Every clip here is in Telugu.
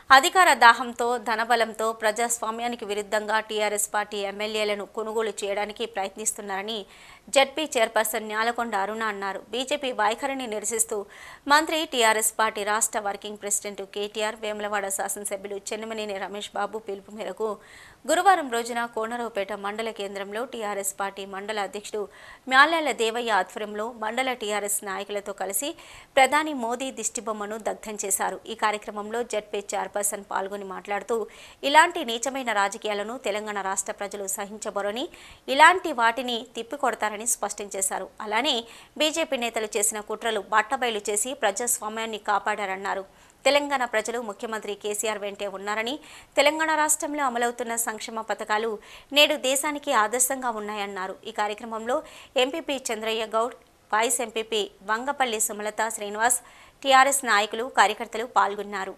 అధికార దాహంతో ధనబలంతో ప్రజాస్వామ్యానికి విరుద్ధంగా టీఆర్ఎస్ పార్టీ ఎమ్మెల్యేలను కొనుగోలు చేయడానికి ప్రయత్నిస్తున్నారని జెడ్పీ చైర్పర్సన్ న్యాలకొండ అరుణ అన్నారు. బీజేపీ వైఖరిని నిరసిస్తూ మంత్రి టీఆర్ఎస్ పార్టీ రాష్ట్ర వర్కింగ్ ప్రెసిడెంట్ కేటీఆర్, వేములవాడ శాసనసభ్యులు చెన్నమనేని రమేష్ బాబు పిలుపు మేరకు గురువారం రోజున కోనరావుపేట మండల కేంద్రంలో టీఆర్ఎస్ పార్టీ మండల అధ్యక్షుడు మ్యాల్యాల దేవయ్య ఆధ్వర్యంలో మండల టీఆర్ఎస్ నాయకులతో కలిసి ప్రధాని మోదీ దిష్టిబొమ్మను దగ్ధం చేశారు. ఈ కార్యక్రమంలో జెడ్పీ చైర్పర్సన్ పాల్గొని మాట్లాడుతూ ఇలాంటి నీచమైన రాజకీయాలను తెలంగాణ రాష్ట్ర ప్రజలు సహించబోరని, ఇలాంటి వాటిని తిప్పికొడతారని స్పష్టం చేశారు. అలానే బీజేపీ నేతలు చేసిన కుట్రలు బట్టబయలు చేసి ప్రజాస్వామ్యాన్ని కాపాడారన్నారు. తెలంగాణ ప్రజలు ముఖ్యమంత్రి కేసీఆర్ వెంటే ఉన్నారని, తెలంగాణ రాష్ట్రంలో అమలవుతున్న సంక్షేమ పథకాలు నేడు దేశానికి ఆదర్శంగా ఉన్నాయన్నారు. ఈ కార్యక్రమంలో MPP Chandraiah Goud, vice MPP Vangapalli Sumalatha Srinivas, TRS నాయకులు, కార్యకర్తలు పాల్గొన్నారు.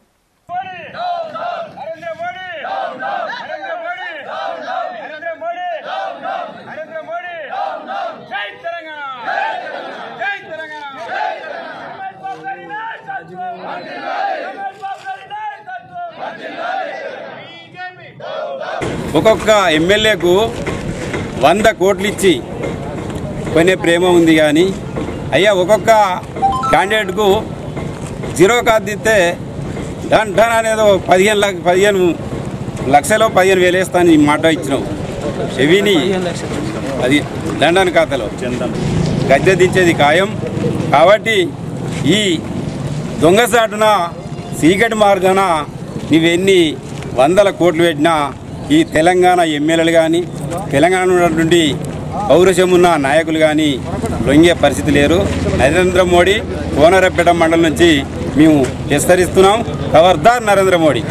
ఒక్కొక్క ఎమ్మెల్యేకు 100 కోట్లు ఇచ్చి కొనే ప్రేమ ఉంది కానీ అయ్యా ఒక్కొక్క క్యాండిడేట్కు 0 కార్డు ఇస్తే ధన్ అనేదో 15 లక్షలో 15,000 వేస్తాను మాట ఇచ్చినావు. చెవిని అది దండన్ ఖాతాలో గద్దె దించేది ఖాయం. కాబట్టి ఈ దొంగసాటున చీకటి మార్గాన నువ్వెన్ని 100 కోట్లు పెట్టినా ఈ తెలంగాణ ఎమ్మెల్యేలు కానీ తెలంగాణ నుండి పౌరుషం ఉన్న నాయకులు కానీ లొంగే పరిస్థితి లేరు. నరేంద్ర మోడీ కోనరావుపేట మండలం నుంచి మేము హెచ్చరిస్తున్నాం. ఖబర్దార్ నరేంద్ర మోడీ.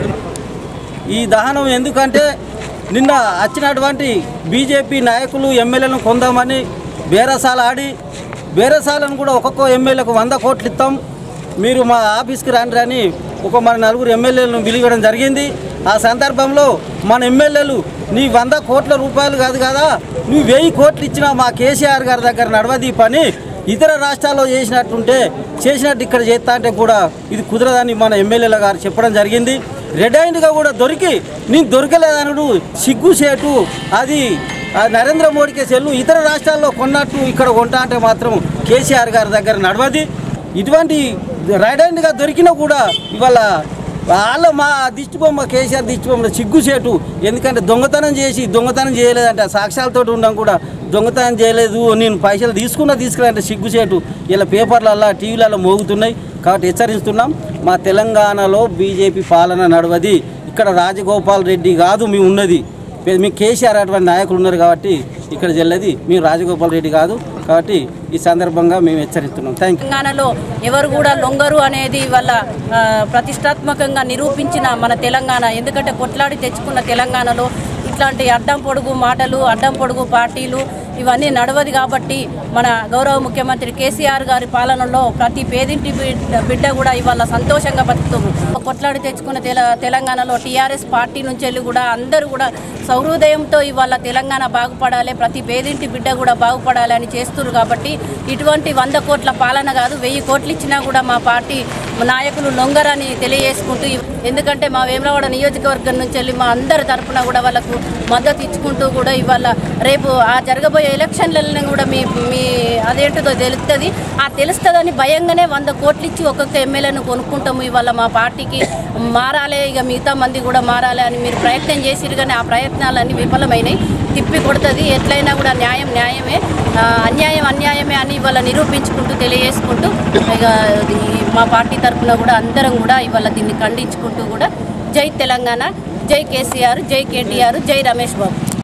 ఈ దహనం ఎందుకంటే నిన్న వచ్చినటువంటి బీజేపీ నాయకులు ఎమ్మెల్యేలను కొందామని బేరసాల ఆడి బేరసాలను కూడా ఒక్కొక్క ఎమ్మెల్యేకు 100 కోట్లు ఇస్తాం, మీరు మా ఆఫీస్కి రండి అని మన 4 ఎమ్మెల్యేలను పిలివడం జరిగింది. ఆ సందర్భంలో మన ఎమ్మెల్యేలు నీ 100 కోట్ల రూపాయలు కాదు కదా, నువ్వు 1000 కోట్లు ఇచ్చినా మా కేసీఆర్ గారి దగ్గర నడవది పని, ఇతర రాష్ట్రాల్లో చేసినట్టు ఇక్కడ చేస్తా అంటే కూడా ఇది కుదరదని మన ఎమ్మెల్యేల గారు చెప్పడం జరిగింది. రెడ్ హ్యాండ్గా కూడా దొరికి నీకు దొరకలేదనుడు సిగ్గుసేటు, అది నరేంద్ర మోడీకే సెల్లు, ఇతర రాష్ట్రాల్లో కొన్నట్టు ఇక్కడ కొంటా అంటే మాత్రం కేసీఆర్ గారి దగ్గర నడవది. ఇటువంటి రెడ్ హ్యాండ్గా దొరికినా కూడా ఇవాళ మా దిష్టిబొమ్మ కేసీఆర్ దిష్టిబొమ్మ సిగ్గుసేటు. ఎందుకంటే దొంగతనం చేయలేదంటే సాక్ష్యాలతో ఉండడం కూడా దొంగతనం చేయలేదు, నేను పైసలు తీసుకురంటే సిగ్గుసేటు ఇలా పేపర్లలో టీవీలలో మోగుతున్నాయి. కాబట్టి హెచ్చరిస్తున్నాం, మా తెలంగాణలో బీజేపీ పాలన నడవది. ఇక్కడ రాజగోపాల్ రెడ్డి కాదు మేము ఉన్నది, మీ కేసీఆర్ అటువంటి నాయకులు ఉన్నారు కాబట్టి ఇక్కడ చెల్లది, మేము రాజగోపాల్ రెడ్డి కాదు. కాబట్టి ఈ సందర్భంగా మేము హెచ్చరిస్తున్నాం. Thank you. తెలంగాణలో ఎవరు కూడా లొంగరు అనేది వాళ్ళ ప్రతిష్టాత్మకంగా నిరూపించిన మన తెలంగాణ. ఎందుకంటే కొట్లాడి తెచ్చుకున్న తెలంగాణలో ఇట్లాంటి అడ్డం పొడుగు మాటలు, అడ్డం పొడుగు పార్టీలు ఇవన్నీ నడవదు. కాబట్టి మన గౌరవ ముఖ్యమంత్రి కేసీఆర్ గారి పాలనలో ప్రతి పేదింటి బిడ్డ కూడా ఇవాళ సంతోషంగా బతుకుతుంది. కొట్లాడి తెచ్చుకున్న తెలంగాణలో టీఆర్ఎస్ పార్టీ నుంచి వెళ్ళి కూడా అందరూ కూడా సౌహృదయంతో ఇవాళ తెలంగాణ బాగుపడాలి, ప్రతి పేదింటి బిడ్డ కూడా బాగుపడాలి అని చేస్తున్నారు. కాబట్టి ఇటువంటి 100 కోట్ల పాలన కాదు, 1000 కోట్లు ఇచ్చినా కూడా మా పార్టీ నాయకులు లొంగరని తెలియజేసుకుంటూ, ఎందుకంటే మా వేములవాడ నియోజకవర్గం నుంచి వెళ్ళి మా అందరి తరఫున కూడా వాళ్ళకు మద్దతు ఇచ్చుకుంటూ కూడా ఇవాళ రేపు ఆ జరగబోయే ఎలక్షన్లలో కూడా మీ అదేంటిదో తెలుస్తుంది. ఆ తెలుస్తుందని భయంగానే 100 కోట్లు ఇచ్చి ఒక్కొక్క ఎమ్మెల్యేను కొనుక్కుంటాము. ఇవాళ మా పార్టీకి మారాలి, ఇక మిగతా మంది కూడా మారాలి అని మీరు ప్రయత్నం చేసిరు, కానీ ఆ ప్రయత్నాలన్నీ విఫలమైనాయి. తిప్పి కొడుతుంది. ఎట్లయినా కూడా న్యాయం న్యాయమే, అన్యాయం అన్యాయమే అని ఇవాళ నిరూపించుకుంటూ తెలియజేసుకుంటూ ఇక మా పార్టీ తరఫున కూడా అందరం కూడా ఇవాళ దీన్ని ఖండించుకుంటూ కూడా జై తెలంగాణ, జై కేసీఆర్, జై కేటీఆర్, జై రమేష్ బాబు.